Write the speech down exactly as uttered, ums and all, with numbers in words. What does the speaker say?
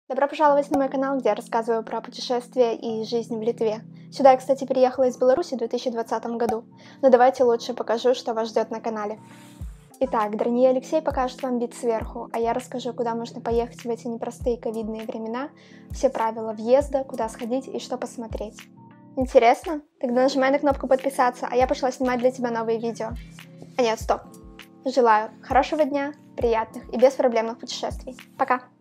Добро пожаловать на мой канал, где я рассказываю про путешествия и жизнь в Литве. Сюда я, кстати, переехала из Беларуси в две тысячи двадцатом году, но давайте лучше покажу, что вас ждет на канале. Итак, Дорогой Алексей покажет вам вид сверху, а я расскажу, куда можно поехать в эти непростые ковидные времена, все правила въезда, куда сходить и что посмотреть. Интересно? Тогда нажимай на кнопку подписаться, а я пошла снимать для тебя новые видео. А нет, стоп. Желаю хорошего дня, приятных и беспроблемных путешествий. Пока!